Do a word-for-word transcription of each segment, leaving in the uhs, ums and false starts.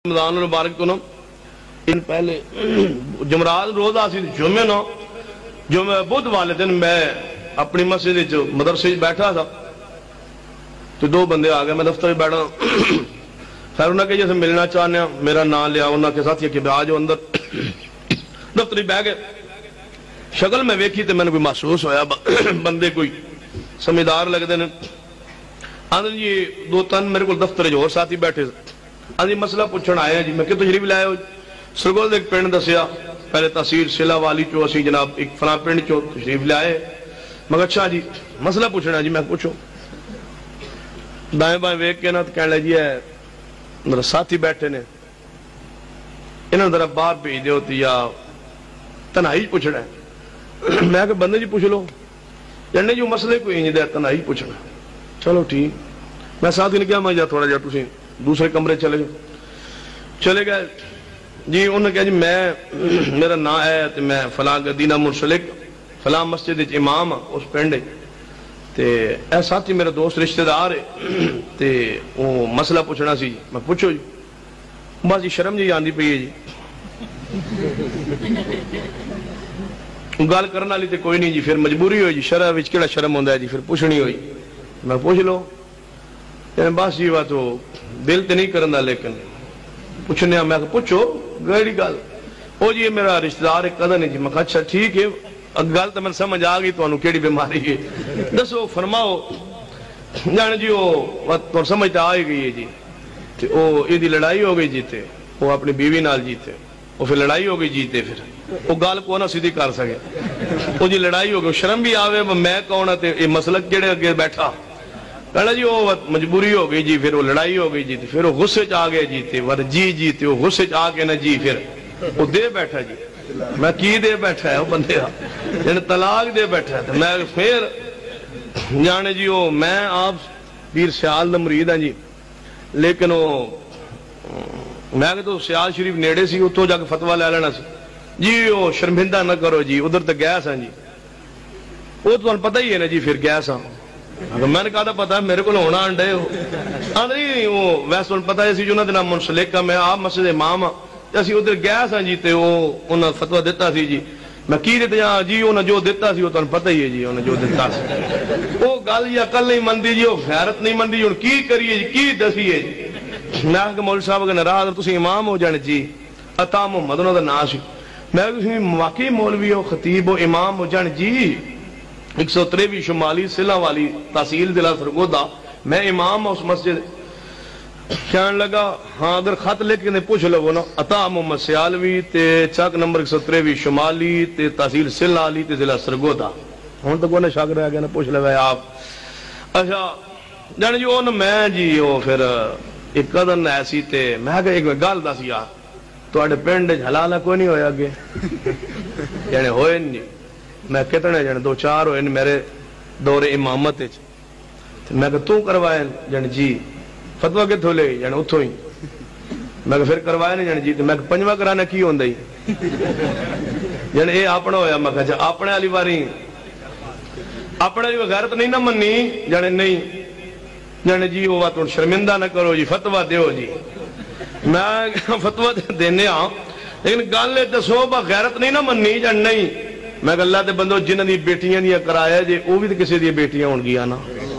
رمضان المبارک تو نا ان پہلے جمعرات روزہ سی جمعے نا جمعہ بدھ والے دن میں اپنی مسجد جو مدرسے بیٹھا تھا تو دو بندے آ گئے، میں دفتر میں بیٹھا خیر انہوں نے کہ جیسے ملنا چاہنے ہیں، میرا نام لیا انہوں کے ساتھ یہ کہ آ جاؤ اندر دفتر بہ گئے۔ شکل میں ویکھی تو میں نے کوئی محسوس ہویا بندے کوئی سمجھدار لگتے ہیں۔ آندر جی دو تن میرے کو دفتر جو اور ساتھی بیٹھے آندر جی مسئلہ پوچھنا آئے ہیں جی، میں کہ تشریف لائے ہو سرگول ایک پینڈ دسیا پہلے تحصیل سلہ والی چو اسی جناب ایک فلاں پینڈ چو تشریف لائے مگر اچھا جی مسئلہ پوچھنا جی، میں پوچھو دائیں بائیں ویک کے نا تو کہنے لے جی ہے میرا ساتھی بیٹھے نے انہوں نے ذرا باہر بھیج دے ہوتی یا تنہائی پوچھنا ہے۔ میں کہ بندے جی پوچھ لو جننے جو مسئلے کوئی نہیں دے تنہائی پوچھنا، چلو ٹھیک۔ میں ساتھی نے کیا میں جا تھوڑا جا تسی دوسرے کمرے چلے جاؤ، چلے گئے جی۔ انہوں نے کہا جی میں میرا نام ہے تو میں فلاں گدینہ منسلک فلاں مسجد امام اس پنڈ تے اے ساتھی میرا دوست رشتہ دار ہے تے وہ مسئلہ پوچھنا سی، میں پوچھو جی۔ بس جی شرم جی آندھی پئی ہے جی، گل کرنا لی تے کوئی نہیں جی، پھر مجبوری ہوئی جی، شرع وچ کیڑا شرم ہوندا ہے جی، پھر پوچھنی ہوئی۔ میں پوچھ لو بس جی وہ تو دل تے نہیں کرندا لیکن پوچھنے میں پوچھو گہری گل او جی میرا رشتہ دار ایک قدر نہیں جی۔ میں کہا اچھا ٹھیک ہے گل تو میں سمجھ آ گئی تمہیں کیڑی بیماری ہے دسو فرماؤ جان جی وہ تو سمجھ تو آ ہی گئی ہے جی۔ وہ یہ لڑائی ہو گئی جیتے وہ اپنی بیوی نال جیتے وہ پھر لڑائی ہو گئی جیتے پھر وہ گل کو نہ سیدھی کر سکے وہ جی لڑائی ہو گئی شرم بھی آوے میں کون ہے یہ مسلک کیڑے اگے بیٹھا کہنا جی وہ مجبوری ہو گئی جی، پھر وہ لڑائی ہو گئی جی، پھر وہ غصے چ آ گئے جیتے ور جی جیتے وہ غصے چ آ کے نا جی پھر وہ دے بیٹھا جی۔ میں کی دے بیٹھا ہے وہ بندے جن طلاق دے بیٹھا ہے میں پھر جانے جی وہ میں آپ پیر سیال دا مرید ہیں جی، لیکن وہ میں کہ تو سیال شریف نیڑے سی اتو جا کے فتوہ لے لینا سی جی، وہ شرمندہ نہ کرو جی ادھر تک گیس ہیں جی، وہ تو پتہ ہی ہے نا جی پھر گیس ہاں۔ میں نے کہا تھا پتا ہے میرے کو ہونا انڈے ہو آدھری وہ ویسے پتا ہے جو انہوں نے نام منسلک کا میں آپ مسجد امام ہاں اسی ادھر گیا سا جی تے وہ انہوں نے فتوہ دیتا سی جی، میں کی دیتے جہاں جی انہوں نے جو دیتا سی وہ تو پتہ ہی ہے جی انہوں نے جو دیتا سی وہ گل یا کل نہیں مندی جی وہ غیرت نہیں مندی جی کی کریے جی کی دسی ہے جی۔ میں کہ مولوی صاحب اگر ناراض تسی امام ہو جانے جی عطا محمد انہوں دا نام سی، میں کہ تسی واقعی مولوی ہو خطیب ہو امام ہو جانے جی ایک سو تریوی شمالی سلہ والی تحصیل ضلع سرگودا میں امام اس مسجد کہنے لگا ہاں اگر خط لکھ کے پوچھ لو نا عطا محمد سیالوی تے چاک نمبر ایک سو تریوی شمالی تے تحصیل سلہ علی تے ضلع سرگودا ہوں تو کوئی شک رہ گیا نا پوچھ لو آپ اچھا جانے جی وہ نا میں جی وہ پھر ایک قدر ایسی تے میں کہ ایک گل دس یار تواڈے پنڈ حلال کوئی نہیں ہویا اگے یعنی ہوئے نہیں میں کتنے جانے دو چار ہوئے میرے دور امامت میں کہ تو کروائے جانے جی فتوہ کتھوں لے جانے اتھوں ہی میں کہ پھر کروائے نہیں جانے جی میں کہ پنجوہ کرانا کی ہوندہ ہی جانے اے اپنا ہویا میں کہ اپنے علی واری اپنے علی غیرت نہیں نہ منی جانے نہیں جانے جی وہ بات شرمندہ نہ کرو جی فتوہ دیو جی۔ میں فتوہ دینے آؤں لیکن گل لے دسو با غیرت نہیں نہ منی جانے نہیں میں کہ اللہ دے بندو جنہ دی بیٹیاں دیا کرایا جے وہ بھی کسی دی بیٹیاں ہون گیا نا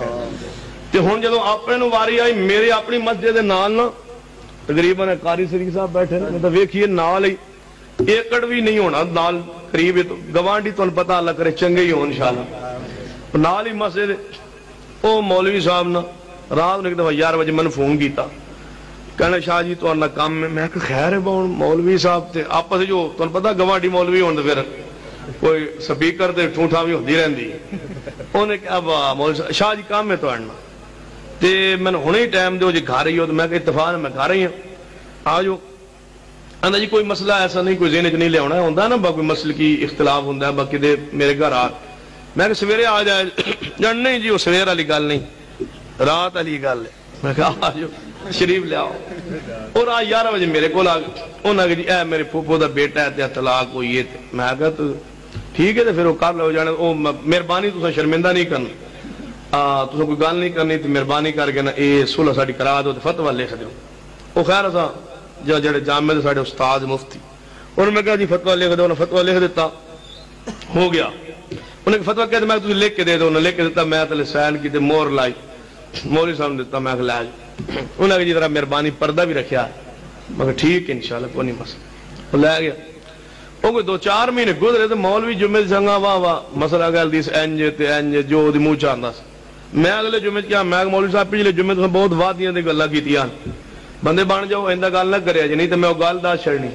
تے ہون جدو اپنے نو واری آئی میرے اپنی مسجد دے نال نا تقریباً قاری سریف صاحب بیٹھے نا میں تو ویکھیے نال ہی ایکڑ بھی نہیں ہونا نال قریب ہے تو گوانڈی تو پتہ اللہ کرے چنگے ہی ہو انشاءاللہ نال ہی مسجد او مولوی صاحب نا رات نے دفعہ یار بجے من فون کیتا کہنا شاہ جی تو نہ کام میں میں کہ خیر ہے بہن مولوی صاحب تے آپس جو تو پتہ گوانڈی مولوی ہون پھر کوئی سپیکر دے ٹھوٹھا بھی ہوندی رہندی انہوں نے کہا مولوی شاہ جی کام میں تو آنا تے میں نے ہونے ہی ٹائم دے جی گھا رہی ہو تو میں کہ اتفاق میں گھا رہی ہوں آجو اندھا جی کوئی مسئلہ ایسا نہیں کوئی ذہن چ نہیں لے ہونا ہے ہوندہ نا با کوئی مسئلہ کی اختلاف ہوندہ ہے باقی دے میرے گھر آ میں کہ سویرے آ جائے جان نہیں جی وہ سویر علی گل نہیں رات علی گل ہے میں کہا آجو شریف لے آؤ اور آج یارہ بجے میرے کو لاگ انہوں نے کہا جی اے میرے پھوپو دا بیٹا ہے تے طلاق ہوئی ہے میں کہا تو ٹھیک ہے تو پھر وہ کر لو جانے وہ مہربانی تو شرمندہ نہیں کرنا تو کوئی گل نہیں کرنی تو مہربانی کر کے نا اے صلح ساڈی کرا دو تے فتوی لکھ دیو وہ خیر اسا جو جڑے جامع دے ساڈے استاد مفتی انہوں نے کہا جی فتویٰ لکھ دو، انہوں نے فتویٰ لکھ دیتا، ہو گیا. انہیں فتویٰ کہتے میں تجھے لکھ کے دے دو، انہوں نے لکھ کے دیتا، میں تلے سائن کی تے مور لائی، مولوی صاحب نے دیتا، میں لے آئی. انہوں نے کہا جی ذرا مہربانی پردہ بھی رکھیا ہے. میں کہا ٹھیک ہے انشاءاللہ کوئی نہیں مسئلہ. وہ لے گیا. وہ کوئی دو چار مہینے گزرے تو مولوی جمعے سنگا واہ واہ مسئلہ گل دیس اینج تے اینج جو دی منہ چاہندا سی. میں اگلے جمعے کیا میں مولوی صاحب پچھلے جمعے تو بہت وعدیاں دی گلاں کیتیاں بندے بن جاؤ ایندا گل نہ کریا جی نہیں تے میں او گل دس چھڑنی.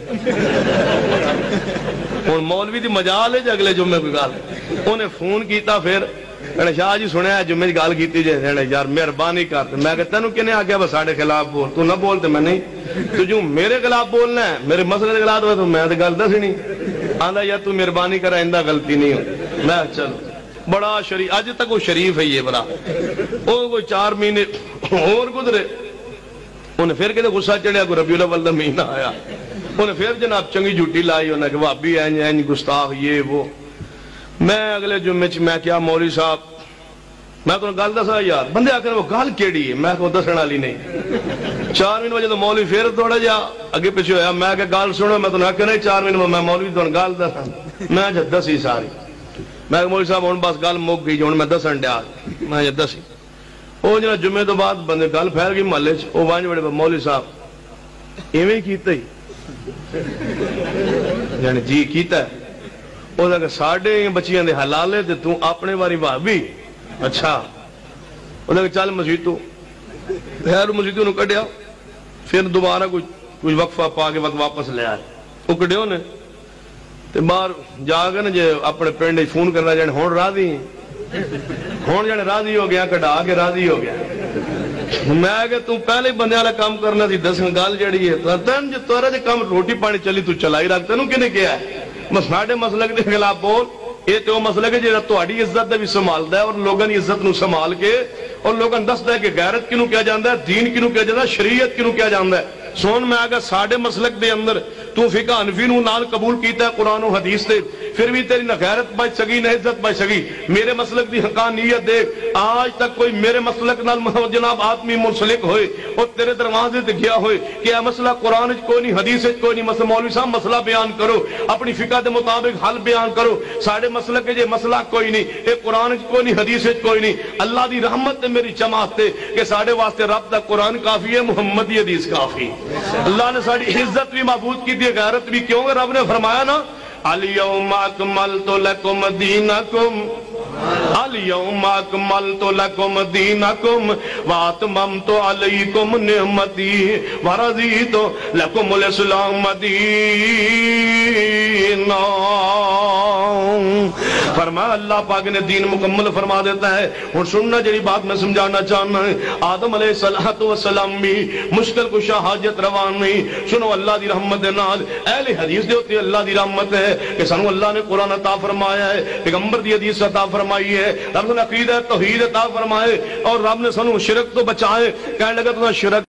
ہن مولوی دی مجال ہے جی اگلے جمعے کوئی گل. انہیں فون کیتا پھر کہنے شاہ جی سنیا جمعے دی گل کیتی جے کہنے یار مہربانی کر. میں کہ تینوں کنے آکھیا بس ساڈے خلاف بول تو نہ بول تے میں نہیں تو جو میرے خلاف بولنا ہے میرے مسئلے دے خلاف ہوئے تو میں تے گل دسنی. آندا یار تو مہربانی کر ایندا غلطی نہیں ہو. میں چلو بڑا شریف اج تک وہ شریف ہے یہ بڑا. وہ کوئی چار مہینے اور گزرے انہیں پھر کہتے غصہ چڑھیا کوئی ربیع الاول دا مہینہ آیا. انہیں پھر جناب چنگی جھوٹی لائی انہیں کہ بھابی اینج اینج گستاخ یہ وہ. میں اگلے جمعے چ میں کیا مولوی صاحب میں تو گل دسا یار بندے آ کر وہ گل کیڑی ہے میں کو دسن والی نہیں. چار مہینے وجہ تو مولوی پھر تھوڑا جا اگے پیچھے ہویا. میں کہ گل سنو میں تو آخیا نہیں چار مہینے میں مولوی تو گل دسا میں جب دسی ساری. میں کہ مولوی صاحب ہوں بس گل مک گئی ہوں میں دسن ڈیا میں جب دسی. وہ جنا جمعے تو بعد بندے گل پھیل گئی محلے چ. وہ ونج بڑے مولوی صاحب ایویں کیتا ہی یعنی جی کیتا ہے. وہ کہ ساڈے بچیاں دے حلالے تے تو اپنے باری بھابی اچھا. وہ کہ چل مسجد تو خیر مسجد نو کڈیا پھر دوبارہ کچھ کچھ وقفہ پا کے وقت واپس لے آئے. وہ کڈیو نے تے باہر جا کے نا جے اپنے پنڈ فون کرنا جانے ہون راضی ہون جانے راضی ہو گیا کڈا کے راضی ہو گیا. میں کہ تو پہلے بندے والا کام کرنا سی دسن گل جڑی ہے تین جو تورا جے کام روٹی پانی چلی تو چلائی رکھ تینوں کنے کیا ہے بس ساڈے مسلک دے خلاف بول. یہ تو مسلک ہے جہاں تہاڈی عزت دے بھی سنبھالدا ہے اور لوگوں کی عزت نو سنبھال کے اور لوگوں دسدا ہے کہ غیرت کنوں کیا جاندا ہے دین کنوں کیا جاندا ہے شریعت کنوں کیا جاندا ہے. سون میں اگر ساڈے مسلک دے اندر تو فقہ حنفی نو نال قبول کیتا ہے قرآن و حدیث تے پھر بھی تیری نہ غیرت بچ سکی نہ عزت بچ سکی. میرے مسلک دی حقانیت دیکھ آج تک کوئی میرے مسلک نال جناب آدمی منسلک ہوئے اور تیرے دروازے تے گیا ہوئے کہ یہ مسئلہ قرآن وچ کوئی نہیں حدیث وچ کوئی نہیں مسئلہ مولوی صاحب مسئلہ بیان کرو اپنی فقہ دے مطابق حل بیان کرو. ساڈے مسلک یہ مسئلہ کوئی نہیں یہ قرآن وچ کوئی نہیں حدیث وچ کوئی نہیں. اللہ دی رحمت تے میری جماعت تے کہ ساڈے واسطے رب دا قرآن کافی ہے محمد دی حدیث کافی. اللہ نے ساری عزت بھی محفوظ کی دی غیرت بھی کیوں رب نے فرمایا نا الیوم اکملت لکم دینکم الیوم اکملت لکم دینکم واتممت علیکم نعمتی ورضیت لکم الاسلام دینا. فرمایا اللہ پاک نے دین مکمل فرما دیتا ہے. اور سننا جڑی بات میں سمجھانا چاہنا ہے آدم علیہ السلام بھی مشکل کشا حاجت روان نہیں. سنو اللہ دی رحمت دے نال اہل حدیث دے ہوتی اللہ دی رحمت ہے کہ سنو اللہ نے قرآن عطا فرمایا ہے پیغمبر دی حدیث عطا فرمائی ہے رب نے عقیدہ توحید عطا فرمائے اور رب نے سنو شرک تو بچائے. کہنے لگا تو شرک